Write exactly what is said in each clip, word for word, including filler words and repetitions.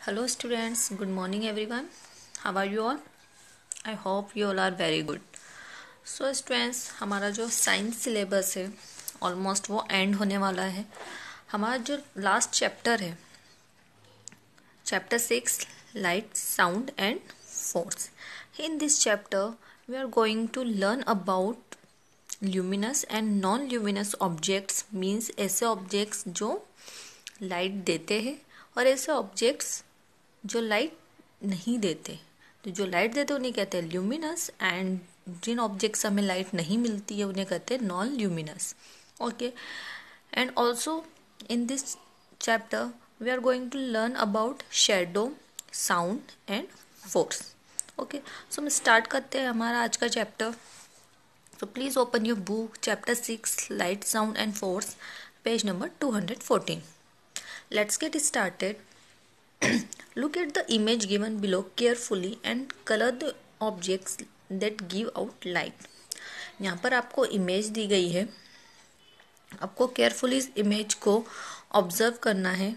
Hello students, good morning everyone. How are you all? I hope you all are very good. So students, हमारा जो science syllabus है almost वो end होने वाला है. हमारा जो लास्ट चैप्टर है, chapter six, light, sound and force. In this chapter we are going to learn about luminous and non luminous objects. Means ऐसे ऑब्जेक्ट्स जो लाइट देते हैं और ऐसे ऑब्जेक्ट्स जो लाइट नहीं देते. तो जो लाइट देते उन्हें कहते हैं ल्यूमिनस, एंड जिन ऑब्जेक्ट्स हमें लाइट नहीं मिलती है उन्हें कहते हैं non luminous. Okay, and also in this chapter we are going to learn about shadow, sound and force. Okay, so हम स्टार्ट करते हैं हमारा आज का chapter. So please open your book, chapter six, light, sound and force, page number two hundred fourteen. Let's get started. Look at the image given below carefully and color the objects that give out light. यहाँ पर आपको image दी गई है, आपको carefully इस image को observe करना है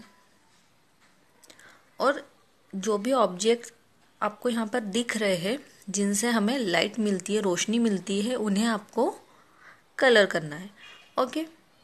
और जो भी ऑब्जेक्ट आपको यहाँ पर दिख रहे हैं जिनसे हमें लाइट मिलती है, रोशनी मिलती है, उन्हें आपको कलर करना है. Okay,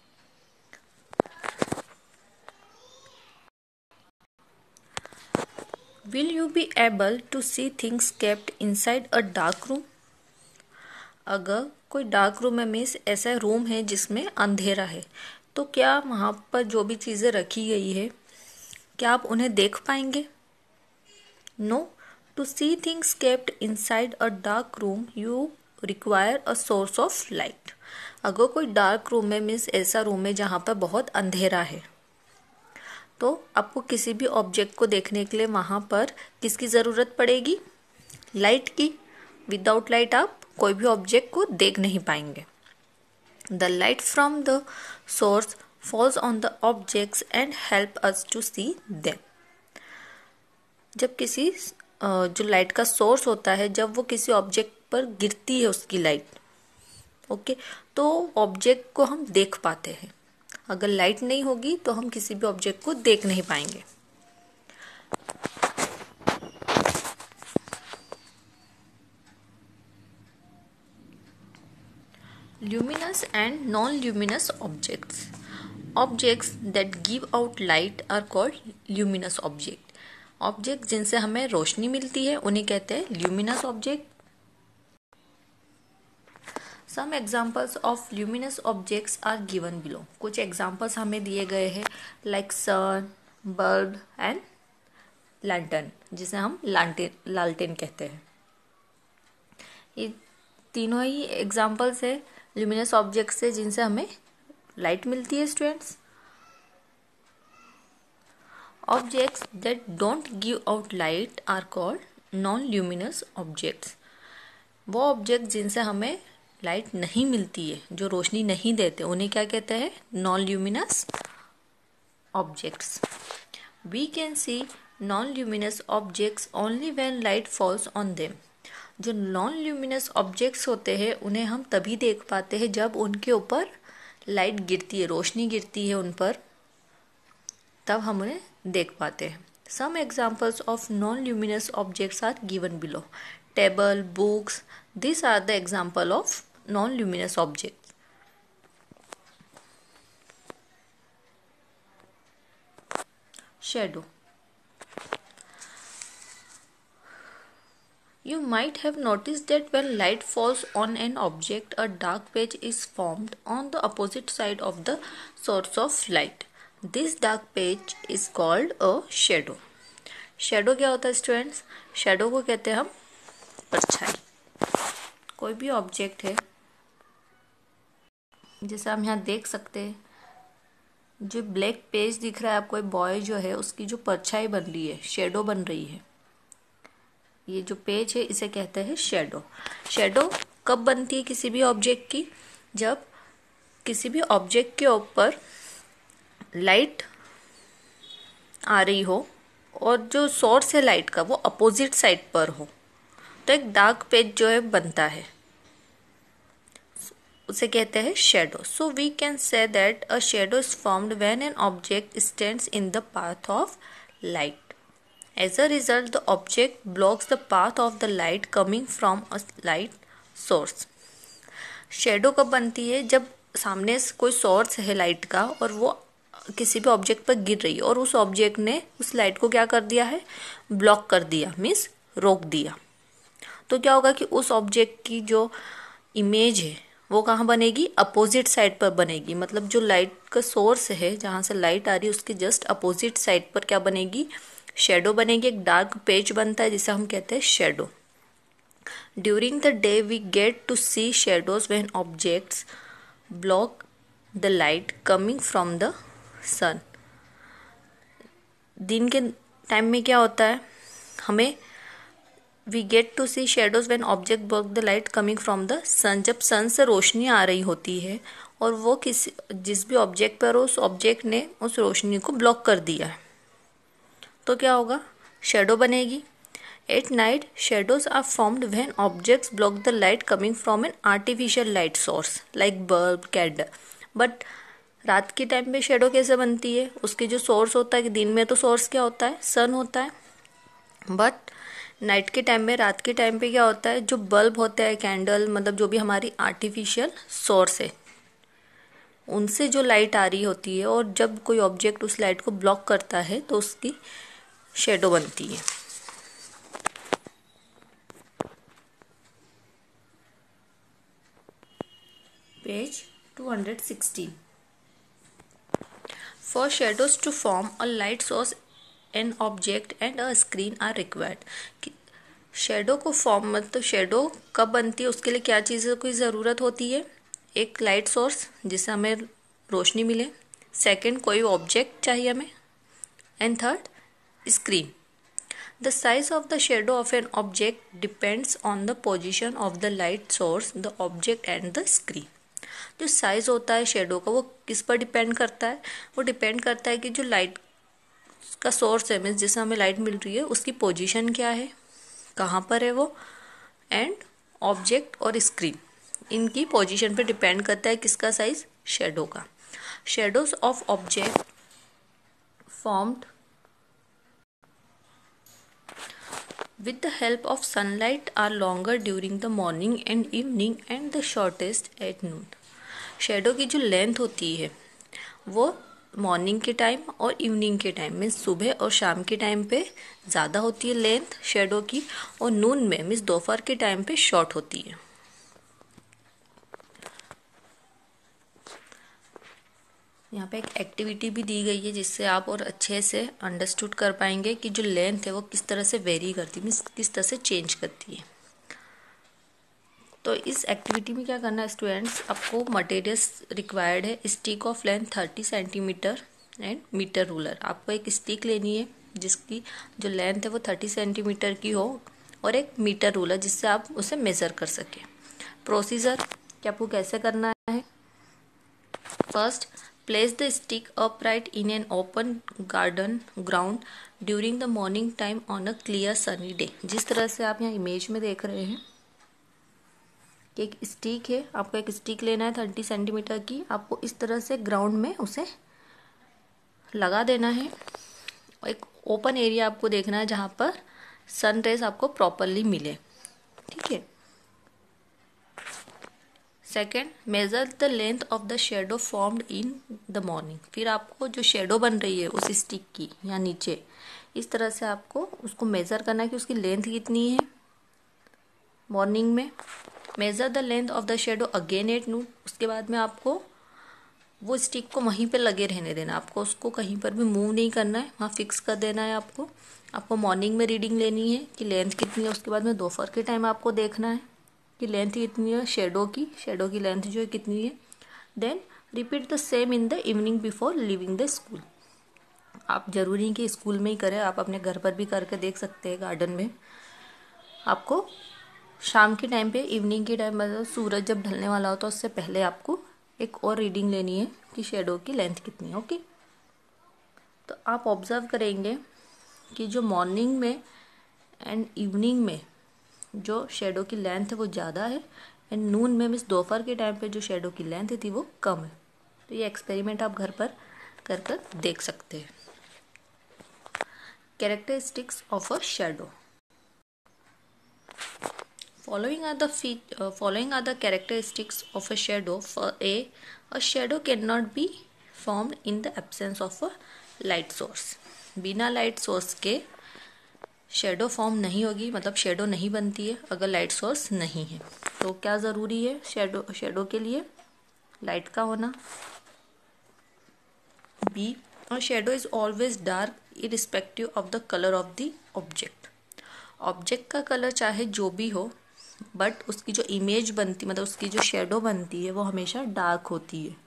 will you be able to see things kept inside a dark room. अगर कोई डार्क रूम में मीन्स ऐसा रूम है जिसमें अंधेरा है, तो क्या वहाँ पर जो भी चीज़ें रखी गई है क्या आप उन्हें देख पाएंगे? No. To see things kept inside a dark room, you require a source of light. अगर कोई डार्क रूम में मीन्स ऐसा रूम है जहाँ पर बहुत अंधेरा है, तो आपको किसी भी ऑब्जेक्ट को देखने के लिए वहाँ पर किसकी ज़रूरत पड़ेगी? लाइट की. विदाउट लाइट आप कोई भी ऑब्जेक्ट को देख नहीं पाएंगे. The light from the source falls on the objects and help us to see them. जब किसी जो लाइट का सोर्स होता है, जब वो किसी ऑब्जेक्ट पर गिरती है उसकी लाइट, ओके, तो ऑब्जेक्ट को हम देख पाते हैं. अगर लाइट नहीं होगी तो हम किसी भी ऑब्जेक्ट को देख नहीं पाएंगे. Luminous and non luminous objects. Objects that give out light are called luminous object. Object जिनसे हमें रोशनी मिलती है उन्हें कहते हैं luminous object. Some examples of luminous objects are given below. कुछ एग्जाम्पल्स हमें दिए गए हैं, like sun, bulb and lantern, जिसे हम लालटेन लालटेन कहते हैं. ये तीनों ही एग्जाम्पल्स है ल्यूमिनस ऑब्जेक्ट्स से जिनसे हमें लाइट मिलती है. Students, Objects that don't give out light are called non-luminous objects. वो ऑब्जेक्ट जिनसे हमें लाइट नहीं मिलती है, जो रोशनी नहीं देते, उन्हें क्या कहते हैं? non-luminous objects. We can see non-luminous objects only when light falls on them. जो non-luminous objects होते हैं उन्हें हम तभी देख पाते हैं जब उनके ऊपर लाइट गिरती है, रोशनी गिरती है उन पर, तब हम उन्हें देख पाते हैं. Some examples of non luminous objects are given below. Table, books, this are the example of non luminous object. Shadow. You might have noticed that when light falls on an object, a dark patch is formed on the opposite side of the source of light. This dark patch is called a shadow. Shadow क्या होता है students? Shadow को कहते हैं हम परछाई. कोई भी ऑब्जेक्ट है, जैसे हम यहाँ देख सकते हैं, जो ब्लैक पेज दिख रहा है आपको, बॉय जो है उसकी जो परछाई बन रही है, शेडो बन रही है, ये जो पेज है इसे कहते हैं शेडो. शेडो कब बनती है किसी भी ऑब्जेक्ट की? जब किसी भी ऑब्जेक्ट के ऊपर लाइट आ रही हो और जो सोर्स है लाइट का वो अपोजिट साइड पर हो, तो एक डार्क पेज जो है बनता है, उसे कहते हैं shadow. So we can say that a shadow is formed when an object stands in the path of light. As a result, the object blocks the path of the light coming from a light source. Shadow कब बनती है? जब सामने से कोई source है light का और वो किसी भी ऑब्जेक्ट पर गिर रही है और उस ऑब्जेक्ट ने उस लाइट को क्या कर दिया है? ब्लॉक कर दिया, मीन्स रोक दिया। तो क्या होगा कि उस ऑब्जेक्ट की जो इमेज है वो कहाँ बनेगी? अपोजिट साइड पर बनेगी। मतलब जो लाइट का सोर्स है, जहाँ से लाइट आ रही है, उसके जस्ट अपोजिट साइड पर क्या बनेगी? शेडो बनेगी। एक डार्क पेज बनता है जिसे हम कहते हैं shadow. During the day we get to see shadows when objects block the light coming from the sun. दिन के टाइम में क्या होता है? हमें we get to see shadows when object block the light coming from the sun. जब sun से रोशनी आ रही होती है और वो किसी जिस भी ऑब्जेक्ट पर उस ऑब्जेक्ट ने उस रोशनी को ब्लॉक कर दिया है तो क्या होगा? शेडो बनेगी। At night shadows are formed when objects block the light coming from an artificial light source like bulb, candle. But रात के टाइम पे शेडो कैसे बनती है? उसके जो सोर्स होता है कि दिन में तो सोर्स क्या होता है? सन होता है। बट नाइट के टाइम में, रात के टाइम पे क्या होता है? जो बल्ब होता है, कैंडल, मतलब जो भी हमारी आर्टिफिशियल सोर्स है, उनसे जो लाइट आ रही होती है और जब कोई ऑब्जेक्ट उस लाइट को ब्लॉक करता है तो उसकी शेडो बनती है। Page two hundred sixteen. For shadows to form, a light source, an object and a screen are required. Shadow को फॉर्म मतलब शेडो कब बनती है, उसके लिए क्या चीज़ों की ज़रूरत होती है? एक लाइट सोर्स जिससे हमें रोशनी मिले, सेकंड कोई ऑब्जेक्ट चाहिए हमें, and third screen. The size of the shadow of an object depends on the position of the light source, the object and the screen. जो साइज होता है शेडो का वो किस पर डिपेंड करता है? वो डिपेंड करता है कि जो लाइट का सोर्स है, मीन्स जिससे हमें लाइट मिल रही है, उसकी पोजीशन क्या है, कहाँ पर है वो, एंड ऑब्जेक्ट और स्क्रीन, इनकी पोजीशन पे डिपेंड करता है किसका साइज? शेडो का। Shadows of object formed with the help of sunlight are longer during the morning and evening and the shortest at noon. Shadow की जो लेंथ होती है वो मॉर्निंग के टाइम और इवनिंग के टाइम में, सुबह और शाम के टाइम पे ज़्यादा होती है लेंथ शेडो की, और नून में मीन्स दोपहर के टाइम पे शॉर्ट होती है। यहाँ पे एक एक्टिविटी भी दी गई है जिससे आप और अच्छे से अंडरस्टूड कर पाएंगे कि जो लेंथ है वो किस तरह से वेरी करती है, मीन्स किस तरह से चेंज करती है। तो इस एक्टिविटी में क्या करना है स्टूडेंट्स? आपको मटेरियल्स रिक्वायर्ड है। Stick of length thirty centimetre and metre ruler. आपको एक स्टिक लेनी है जिसकी जो लेंथ है वो थर्टी सेंटीमीटर की हो, और एक मीटर रूलर जिससे आप उसे मेज़र कर सकें। प्रोसीजर कि आपको कैसे करना है? First, place the stick upright in an open garden ground during the morning time on a clear sunny day। जिस तरह से आप यहाँ इमेज में देख रहे हैं कि एक स्टिक है, आपको एक स्टिक लेना है थर्टी सेंटीमीटर की, आपको इस तरह से ग्राउंड में उसे लगा देना है। एक ओपन एरिया आपको देखना है जहाँ पर सन रेज आपको प्रॉपरली मिले, ठीक है। Second, measure the length of the shadow formed in the morning. फिर आपको जो शेडो बन रही है उस स्टिक की यहाँ नीचे, इस तरह से आपको उसको मेज़र करना है कि उसकी लेंथ कितनी है मॉर्निंग में। Measure the length of the shadow again at noon. उसके बाद में आपको वो स्टिक को वहीं पे लगे रहने देना, आपको उसको कहीं पर भी मूव नहीं करना है, वहाँ फिक्स कर देना है आपको। आपको मॉर्निंग में रीडिंग लेनी है कि लेंथ कितनी है, उसके बाद में दोपहर के टाइम आपको देखना है कि लेंथ कितनी है शेडो की, शेडो की लेंथ जो है कितनी है। Then repeat the same in the evening before leaving the school. आप जरूरी नहीं कि स्कूल में ही करें, आप अपने घर पर भी करके देख सकते हैं गार्डन में। आपको शाम के टाइम पे, इवनिंग के टाइम मतलब सूरज जब ढलने वाला होता है उससे पहले आपको एक और रीडिंग लेनी है कि शेडो की लेंथ कितनी है। ओके, तो आप ऑब्जर्व करेंगे कि जो मॉर्निंग में एंड इवनिंग में जो शेडो की लेंथ है वो ज़्यादा है, एंड नून में मीन्स दोपहर के टाइम पे जो शेडो की लेंथ थी वो कम है। तो ये एक्सपेरिमेंट आप घर पर कर कर देख सकते हैं। characteristics of a shadow. Following are the feet, uh, following are the characteristics of a shadow. For A, a shadow cannot be formed in the absence of a light source. बिना light source के shadow form नहीं होगी, मतलब shadow नहीं बनती है अगर light source नहीं है. तो क्या ज़रूरी है शेडो शेडो के लिए? लाइट का होना. B, a shadow is always dark irrespective of the color of the object. Object का कलर चाहे जो भी हो, बट उसकी जो इमेज बनती, मतलब उसकी जो शेडो बनती है वो हमेशा डार्क होती है.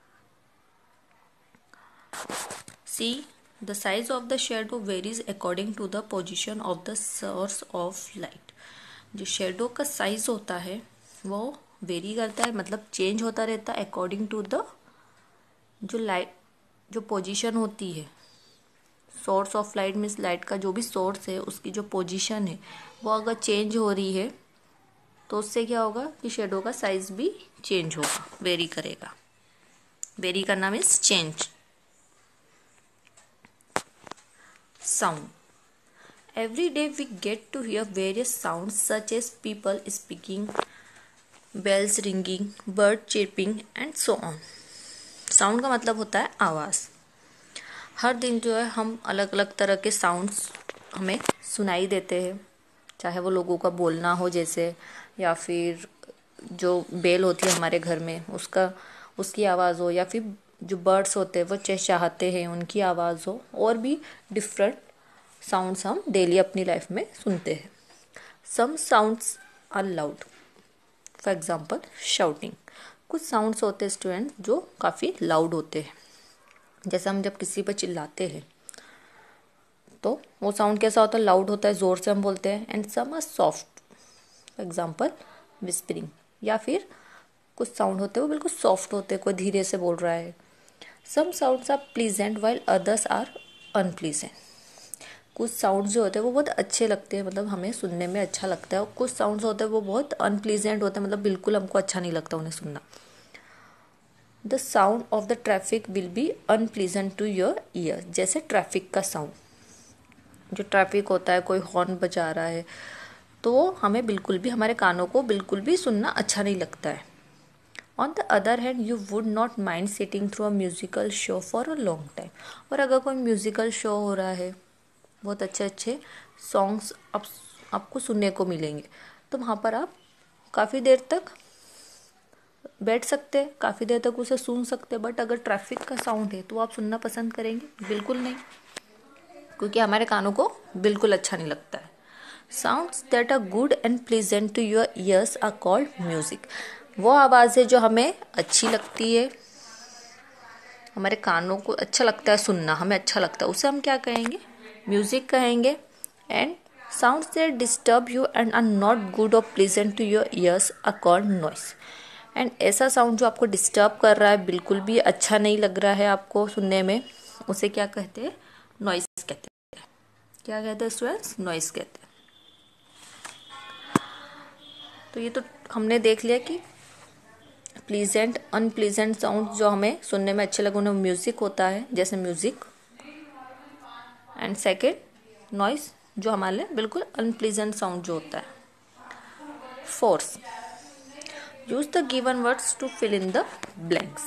C, the size of the shadow varies according to the position of the source of light. जो शेडो का साइज होता है वो वेरी करता है, मतलब चेंज होता रहता है अकॉर्डिंग टू द जो लाइट जो पोजीशन होती है. Source of light means light का जो भी सोर्स है उसकी जो पोजीशन है वो अगर चेंज हो रही है तो उससे क्या होगा कि शेडो का साइज भी चेंज होगा, वेरी करेगा. वेरी करना means change. Sound. Every day we get to hear various sounds such as people speaking, bells ringing, bird chirping and so on. Sound का मतलब होता है आवाज़. हर दिन जो है हम अलग अलग तरह के साउंड्स हमें सुनाई देते हैं, चाहे वो लोगों का बोलना हो जैसे, या फिर जो बेल होती है हमारे घर में उसका उसकी आवाज़ हो, या फिर जो बर्ड्स होते हैं वो चहचहाते हैं उनकी आवाज़ हो, और भी डिफरेंट साउंड्स हम डेली अपनी लाइफ में सुनते हैं. Some sounds are loud, for example shouting. कुछ साउंड्स होते हैं स्टूडेंट जो काफ़ी लाउड होते हैं. जैसे हम जब किसी पर चिल्लाते हैं तो वो साउंड कैसा होता है? लाउड होता है, ज़ोर से हम बोलते हैं. And some are soft, for example whispering. या फिर कुछ साउंड होते हैं वो बिल्कुल सॉफ्ट होते हैं, कोई धीरे से बोल रहा है. Some sounds are pleasant while others are unpleasant. कुछ साउंड्स जो होते हैं वो बहुत अच्छे लगते हैं, मतलब हमें सुनने में अच्छा लगता है, और कुछ साउंड्स होते हैं वो बहुत अनप्लीजेंट होते हैं, मतलब बिल्कुल हमको अच्छा नहीं लगता उन्हें सुनना. The sound of the traffic will be unpleasant to your ear. जैसे ट्रैफिक का साउंड, जो ट्रैफिक होता है, कोई हॉर्न बजा रहा है तो हमें बिल्कुल भी, हमारे कानों को बिल्कुल भी सुनना अच्छा नहीं लगता है. On the other hand you would not mind sitting through a musical show for a long time. और अगर कोई म्यूजिकल शो हो रहा है, बहुत अच्छे अच्छे सॉन्ग्स आप आपको सुनने को मिलेंगे, तो वहाँ पर आप काफ़ी देर तक बैठ सकते हैं, काफ़ी देर तक उसे सुन सकते हैं. बट अगर ट्रैफिक का साउंड है तो आप सुनना पसंद करेंगे? बिल्कुल नहीं, क्योंकि हमारे कानों को बिल्कुल अच्छा नहीं लगता है. Sounds that are good and pleasant to your ears are called music. वो आवाज़ है जो हमें अच्छी लगती है, हमारे कानों को अच्छा लगता है सुनना, हमें अच्छा लगता है, उसे हम क्या कहेंगे? म्यूजिक कहेंगे. And sounds that disturb you and are not good or pleasant to your ears are called noise. And ऐसा साउंड जो आपको डिस्टर्ब कर रहा है, बिल्कुल भी अच्छा नहीं लग रहा है आपको सुनने में, उसे क्या कहते हैं? नॉइस कहते हैं. क्या कहते हैं स्टूडेंट्स? नॉइस कहते हैं. तो ये तो हमने देख लिया कि प्लीजेंट अनप्लीजेंट साउंड जो हमें सुनने में अच्छे लगे उन्हें म्यूजिक होता है, जैसे म्यूजिक. एंड सेकेंड नॉइस, जो हमारे लिए बिल्कुल अनप्लीजेंट साउंड जो होता है. Force. Use the given words to fill in the blanks.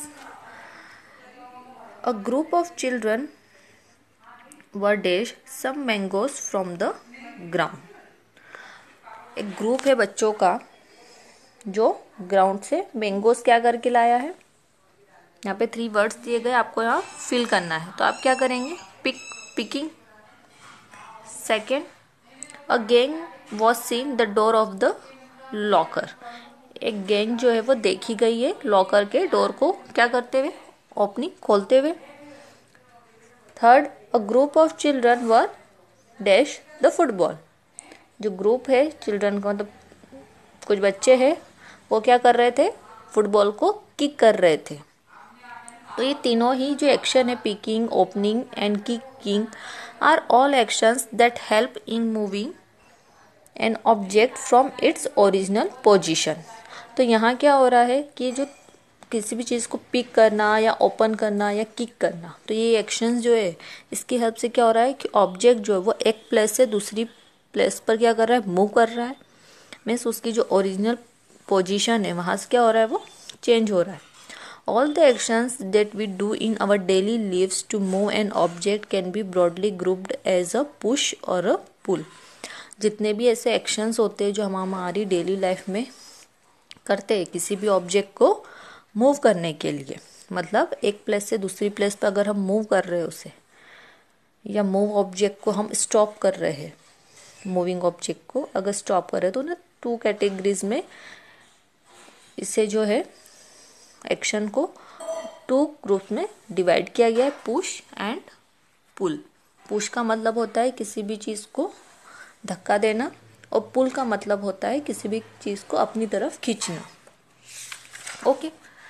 A group of children were dash some mangoes from the ground. एक ग्रुप है बच्चों का जो ग्राउंड से मैंगोज क्या करके लाया है. यहाँ पे थ्री वर्ड्स दिए गए, आपको यहाँ फिल करना है. तो आप क्या करेंगे? Pick, picking. Second, a gang was seen the door of the locker. एक गैंग जो है वो देखी गई है लॉकर के डोर को क्या करते हुए? ओपनिंग, खोलते हुए. Third, a group of children were dash the football. जो ग्रुप है चिल्ड्रन का, मतलब कुछ बच्चे हैं, वो क्या कर रहे थे? फुटबॉल को किक कर रहे थे. तो ये तीनों ही जो एक्शन है, picking, opening and kicking, are all actions that help in moving an object from its original position. तो यहाँ क्या हो रहा है कि जो किसी भी चीज़ को पिक करना या ओपन करना या किक करना, तो ये एक्शंस जो है इसकी हेल्प से क्या हो रहा है कि ऑब्जेक्ट जो है वो एक प्लेस से दूसरी प्लेस पर क्या कर रहा है, मूव कर रहा है। मीन्स उसकी जो ओरिजिनल पोजीशन है वहाँ से क्या हो रहा है, वो चेंज हो रहा है। All the actions that we do in our daily lives to move an object can be broadly grouped as a push or a pull. जितने भी ऐसे एक्शंस होते हैं जो हम हमारी डेली लाइफ में करते हैं किसी भी ऑब्जेक्ट को मूव करने के लिए, मतलब एक प्लेस से दूसरी प्लेस पर अगर हम मूव कर रहे हैं उसे, या मूव ऑब्जेक्ट को हम स्टॉप कर रहे हैं, मूविंग ऑब्जेक्ट को अगर स्टॉप कर रहे हैं तो ना टू कैटेगरीज में इसे जो है एक्शन को टू ग्रुप में डिवाइड किया गया है, पुश एंड पुल। पुश का मतलब होता है किसी भी चीज़ को धक्का देना, और पुल का मतलब होता है किसी भी चीज़ को अपनी तरफ खींचना। ओके,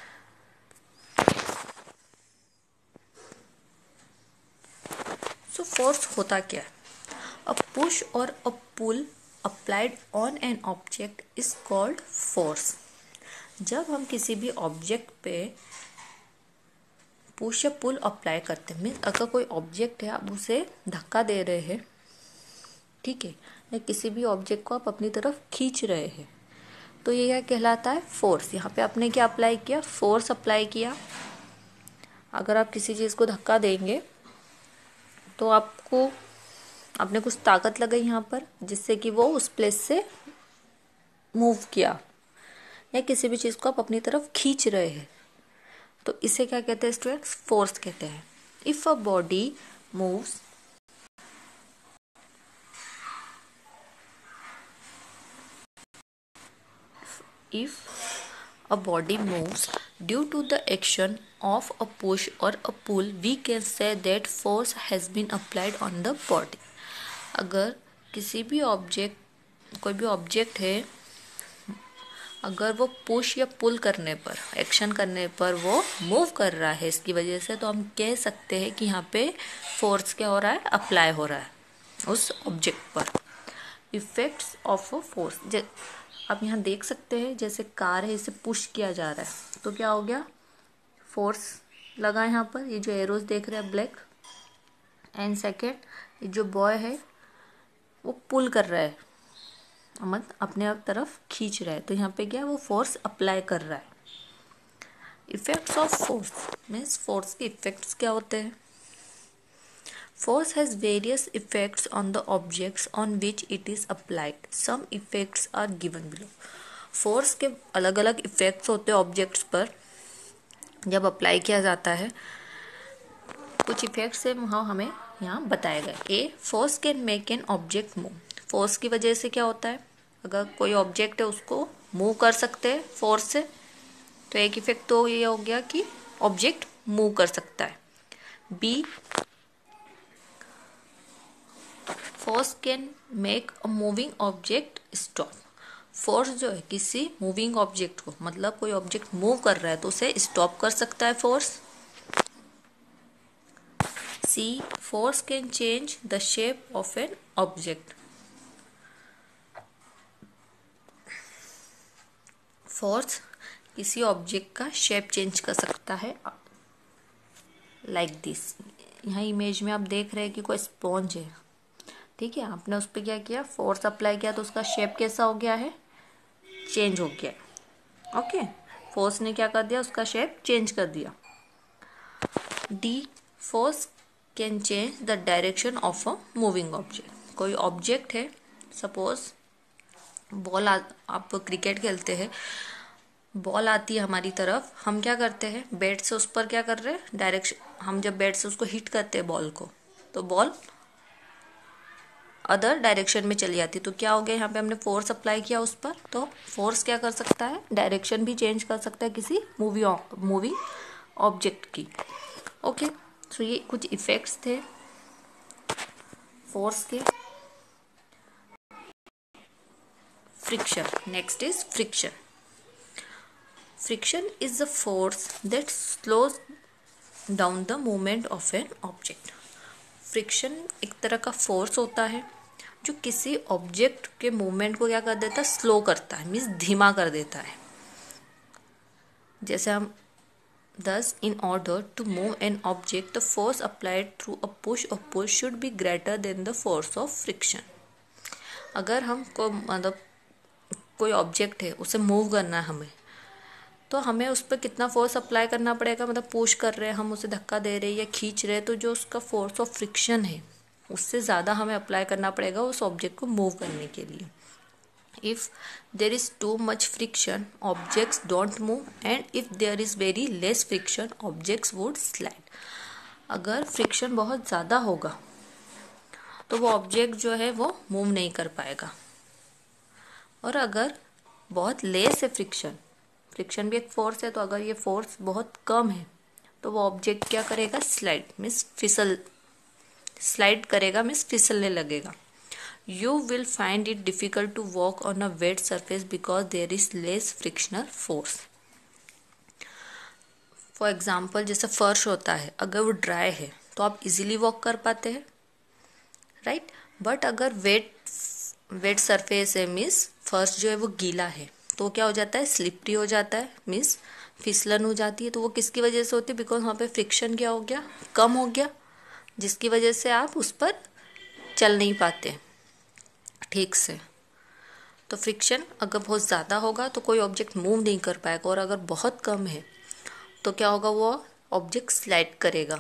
सो फोर्स होता क्या है? A push or a pull applied on an object is called force. जब हम किसी भी ऑब्जेक्ट पे पुश या पुल अप्लाई करते हैं, मीन्स अगर कोई ऑब्जेक्ट है आप उसे धक्का दे रहे हैं, ठीक है, या किसी भी ऑब्जेक्ट को आप अपनी तरफ खींच रहे हैं, तो ये क्या कहलाता है, फोर्स। यहाँ पे आपने क्या अप्लाई किया, फोर्स अप्लाई किया। अगर आप किसी चीज़ को धक्का देंगे तो आपको आपने कुछ ताकत लगाई यहाँ पर जिससे कि वो उस प्लेस से मूव किया, या किसी भी चीज़ को आप अपनी तरफ खींच रहे हैं, तो इसे क्या कहते हैं स्टूडेंट्स, फोर्स कहते हैं। If a body moves if a body moves due to the action of a push or a pull, we can say that force has been applied on the body. अगर किसी भी object कोई भी object है, अगर वो push या पुल करने पर, एक्शन करने पर वो मूव कर रहा है इसकी वजह से, तो हम कह सकते हैं कि यहाँ पे फोर्स क्या हो रहा है, अप्लाई हो रहा है उस ऑब्जेक्ट पर। इफेक्ट्स ऑफ अ फोर्स, आप यहाँ देख सकते हैं जैसे कार है, इसे पुश किया जा रहा है तो क्या हो गया, फोर्स लगा यहाँ पर। ये जो एरोज देख रहे हैं ब्लैक, एंड सेकेंड ये जो बॉय है वो पुल कर रहा है, मतलब अपने आप तरफ खींच रहा है, तो यहाँ पे क्या है, वो फोर्स अप्लाई कर रहा है। Effects of force means force के इफेक्ट्स क्या होते हैं। Force has various effects on the objects on which it is applied. Some effects are given below. Force के अलग अलग इफेक्ट्स होते हैं ऑब्जेक्ट्स पर जब अप्लाई किया जाता है। कुछ इफेक्ट्स से वहाँ हमें यहाँ बताया गया। A, force can make an object move. Force की वजह से क्या होता है, अगर कोई ऑब्जेक्ट है उसको मूव कर सकते हैं फोर्स से, तो एक इफेक्ट तो ये हो गया कि ऑब्जेक्ट मूव कर सकता है। B, force can make a moving object stop. Force जो है किसी मूविंग ऑब्जेक्ट को, मतलब कोई ऑब्जेक्ट मूव कर रहा है तो उसे स्टॉप कर सकता है force. C, force can change the shape of an object. Force किसी ऑब्जेक्ट का शेप चेंज कर सकता है, लाइक दिस। यहाँ इमेज में आप देख रहे हैं कि कोई स्पॉन्ज है, ठीक है, आपने उस पर क्या किया, फोर्स अप्लाई किया तो उसका शेप कैसा हो गया है, चेंज हो गया। ओके, फोर्स ने क्या कर दिया, उसका शेप चेंज कर दिया। D, force can change the direction of a moving object. कोई ऑब्जेक्ट है, सपोज बॉल, आप क्रिकेट खेलते हैं, बॉल आती है हमारी तरफ, हम क्या करते हैं, बैट से उस पर क्या कर रहे हैं, डायरेक्शन, हम जब बैट से उसको हिट करते हैं बॉल को, तो बॉल अदर डायरेक्शन में चली जाती, तो क्या हो गया, यहाँ पे हमने फोर्स अप्लाई किया उस पर, तो फोर्स क्या कर सकता है, डायरेक्शन भी चेंज कर सकता है किसी मूवी मूविंग ऑब्जेक्ट की। ओके, सो ये कुछ इफेक्ट्स थे फोर्स के। Friction, next is friction. Friction is the force that slows down the movement of an object. Friction एक तरह का फोर्स होता है जो किसी ऑब्जेक्ट के मूवमेंट को क्या कर देता है, स्लो करता है, मीन्स धीमा कर देता है। जैसे हम Thus, in order to move an object, the force applied through a push or pull should be greater than the force of friction. अगर हम को मतलब कोई ऑब्जेक्ट है उसे मूव करना है हमें, तो हमें उस पर कितना फोर्स अप्लाई करना पड़ेगा, मतलब पुश कर रहे हैं हम, उसे धक्का दे रहे हैं या खींच रहे हैं, तो जो उसका फोर्स ऑफ फ्रिक्शन है उससे ज़्यादा हमें अप्लाई करना पड़ेगा उस ऑब्जेक्ट को मूव करने के लिए. If there is too much friction, objects don't move, and if there is very less friction, objects would slide. अगर फ्रिक्शन बहुत ज़्यादा होगा तो वो ऑब्जेक्ट जो है वो मूव नहीं कर पाएगा, और अगर बहुत लेस है फ्रिक्शन, फ्रिक्शन भी एक फोर्स है, तो अगर ये फोर्स बहुत कम है तो वो ऑब्जेक्ट क्या करेगा, स्लाइड मीन्स फिसल स्लाइड करेगा मीन्स फिसलने लगेगा. You will find it difficult to walk on a wet surface because there is less frictional force. For example, जैसे फर्श होता है, अगर वो ड्राई है तो आप इजीली वॉक कर पाते हैं, राइट. बट अगर वेट वेट सरफेस है मीन्स फर्श जो है वो गीला है, तो क्या हो जाता है, स्लिपरी हो जाता है, मीन्स फिसलन हो जाती है. तो वो किसकी वजह से होती है, बिकॉज वहाँ पे फ्रिक्शन क्या हो गया, कम हो गया, जिसकी वजह से आप उस पर चल नहीं पाते ठीक से. तो फ्रिक्शन अगर बहुत ज़्यादा होगा तो कोई ऑब्जेक्ट मूव नहीं कर पाएगा, और अगर बहुत कम है तो क्या होगा, वो ऑब्जेक्ट स्लाइड करेगा.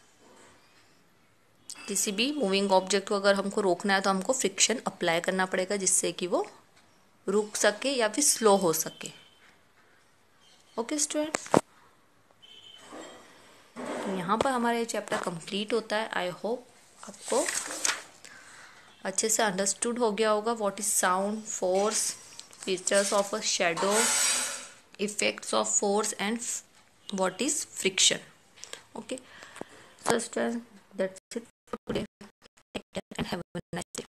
किसी भी मूविंग ऑब्जेक्ट को अगर हमको रोकना है तो हमको फ्रिक्शन अप्लाई करना पड़ेगा, जिससे कि वो रुक सके या फिर स्लो हो सके. ओके स्टूडेंट्स, तो यहाँ पर हमारा ये चैप्टर कंप्लीट होता है. आई होप आपको अच्छे से अंडरस्टूड हो गया होगा what is sound, force, features of a shadow, effects of force and what is friction. Okay, so students, that's it for today. Take care and have a nice day.